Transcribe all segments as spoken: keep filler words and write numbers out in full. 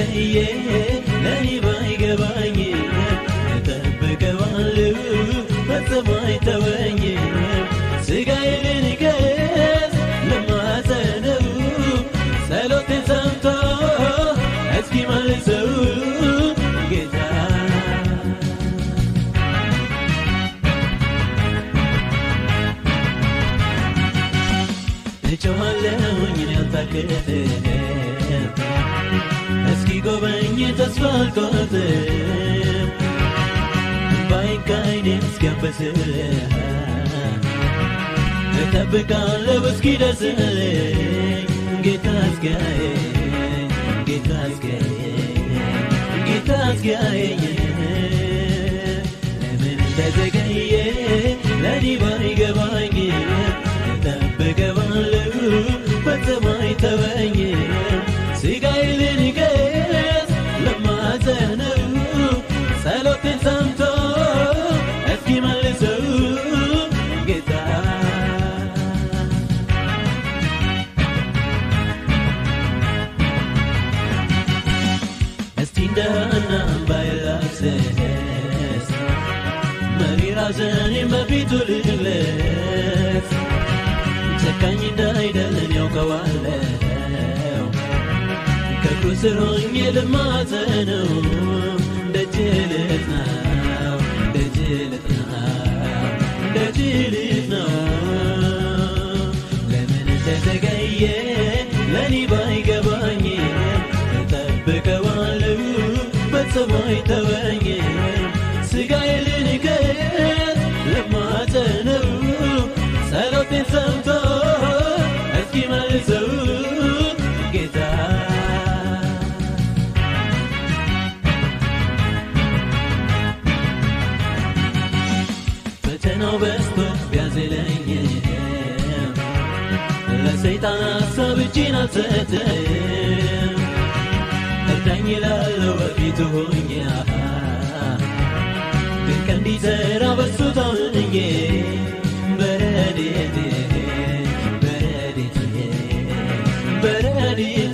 እንደዘገየ ለኔ ባይገባኝ ተጠብቀዋለሁ በሰማይ ተወኝ ስጋዬን ይገዝ ለማዘነው ጸሎቴን ሰምቶ እስኪመልሰው ጌታ እጮሃለሁኝ ያልታከተ እስኪ ጎበኝ ተስፋ አልቆርጥም ባይንካይኔ እስኪያበስ እጠብቃለሁ እስኪደርስልኝ ጌታ እስኪያየኝ ጌታ እስኪያየኝ ጌታ እስኪያየኝ ለምን እንደዘገየ ለኔ ባይገባኝ እጠብቀዋለሁ በሰማይ ተወኝ ስጋዬን ይገዝ ለማዘነው ጸሎቴን ሰምቶ እስኪመልሰው ጌታ እስቲ እንደና ባይላክሰስ መሪራ ሐዘኔን በፊቱ ልግለጽ ጨካኝ እንዳይደለን ያውቀዋለሁ ከእግሩ ስር ሆኜ ልማጸነው ደጅ ልጥናው ደጅ ልጥናው ደጅ ልጥናው ለምን ተዘገየ ለኔ ባይገባኝ እጠብቀዋለሁ በሰማይ ተወኝ ስጋዬን ልንገስ ልማጸነው ጸሎቴን ሰምቶ እስኪመልሰው ጌታ ፈተናው በዝቶ ቢያዝለኝ ለሰይጣን ሐሳብ እጄን አልሰጥም እርዳኝ እላለሁ በፊቱ ሆኜ ግን ከእንዲሠራ በእሱ ታምኜ በረድኤቴ በረድኤቴ በረድኤቴ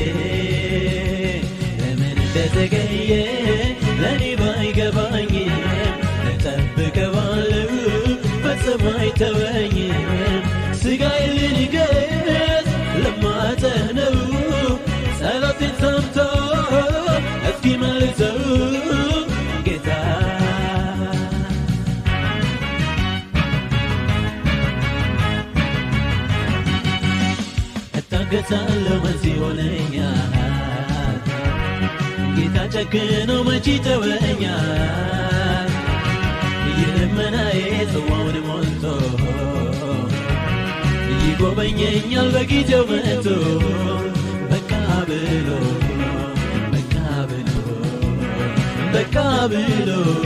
ለምን እንደዘገየ ለኔ ባይገባኝ እጠብቀዋለሁ በሰማይ ተወኝ ስጋዬን ልንገስ ልማጸነው ጸሎቴን ሰምቶ እስኪመልሰው ጌታ እታገሳለሁ በዚህ ሆነኛል ጌታ ጨክኖ መቼ ተወኛል የልመናዬ ጽዋውን ሞልቶ ይጎበኘኛል በጊዜው መጥቶ በቃ ብሎ በቃ ብሎ በቃ ብሎ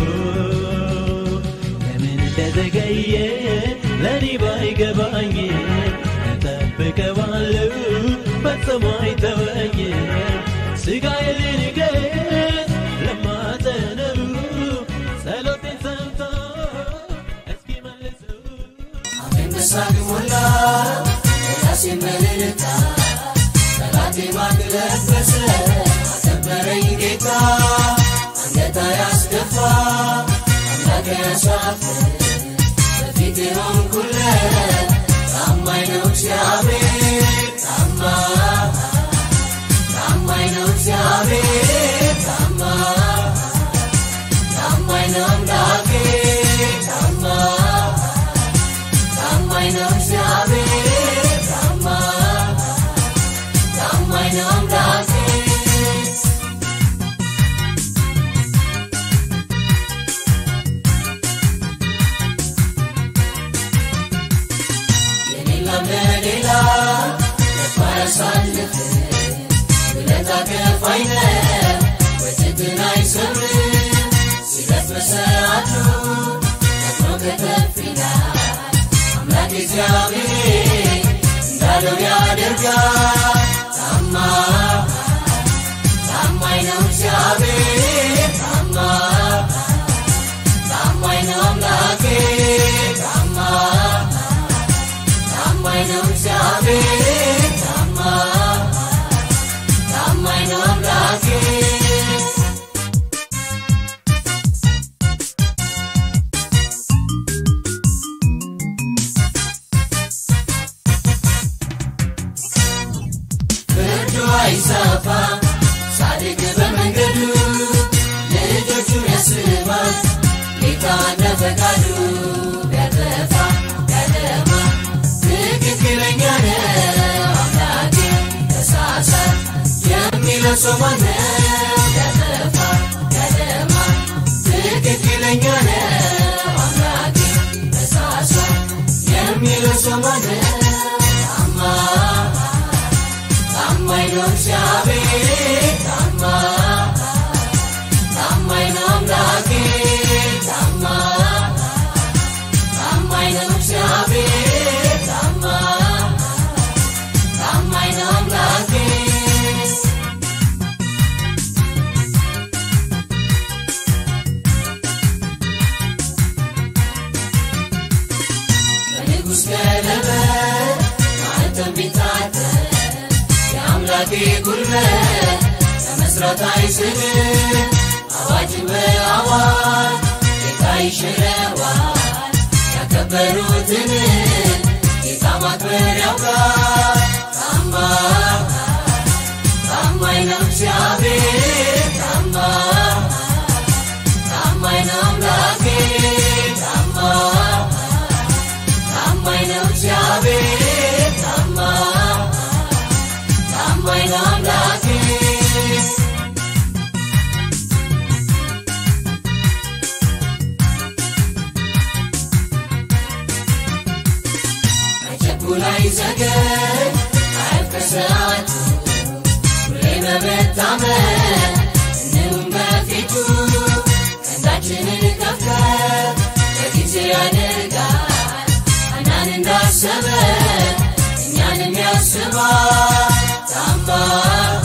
ለምን እንደዘገየ ለኔ ባይገባኝ እጠብቀዋለሁ በሰማይ ተወኝ ስጋዬን ልንገስ ልማጸነው ጸሎቴን ሰምቶ እስኪመልሰው አሜን በሳቅ ሞላ ራሴን በልልታ ጠላቴ ማግለበሰ አከበረኝ ጌታ አንገታ ያስደፋ አምላክ ያሻፍር በፊቴ ሆንኩለት ታማኝ ነው እግዚአብሔር ታማኝ ታማኝ ነው እግዚአብሔር ታማኝ ታማኝ ነው አምላኬ ታማኝ ታማኝ ነው እግዚአብሔር ታማኝ ታማኝ ነው አምላኬ ለሌላ ለፋሳልፍ ውለታ ከፋይነ ወጭትን አይሰብር ሲለበሰአቱ ተጥሮ ከተፊላ አምላክ እግዚአብሔር እንዳለው ያደርጋል ታማኝ ታማኝ ነው እግዚአብሔር ታማኝ ታማኝ ነው አምላኬ ታማኝ ታማኝ ነው እግዚአብሔር ታማኝ ታማኝ ነው አምላኬ አይሳፋ ሳድግ በመንገዱ ልጆቹን ያስባል ጌታ እንደፈቃዱ ቢያጠፋ ቢያለማ ትክክለኛ ነው አምላኬ ተሳሳት የሚለው ሰው ማነው ቢያጠፋ ቢያለማ ትክክለኛ ነው አምላኬ ተሳሳት የሚለው ሰው ማነው ታማኝ ነው እግዚአብሔር ታማኝ ታማኝ ነው አምላኬ ታማኝ ታማኝ ነው እግዚአብሔር ታማኝ ታማኝ ነው አምላኬ በንጉሥ ቀለበት ማኅተም ቢታተም የአምላኬ ጉልበት ለመስራት አይስልም አዋጅ በአዋጅ ጌታ ይሽረዋል ያከበሩትን ጌታ ማክበር ያውቃል ታማኝ ታማኝ ነው እግዚአብሔር ታማኝ ታማኝ ነው አምላኬ ታማኝ ታማኝ ነው እግዚአብሔር ታማኝ ታማኝ ነው አምላኬ አይቸኩላይ ዘገይ አይፍቀሰዓቱ ሁሌ በመታመን እንሁን በፊቱ ቀንዳችንን ከፍተን በጊዜ ያደርጋል አናን እንዳሰበ እኛንም ያስባል ታማኝ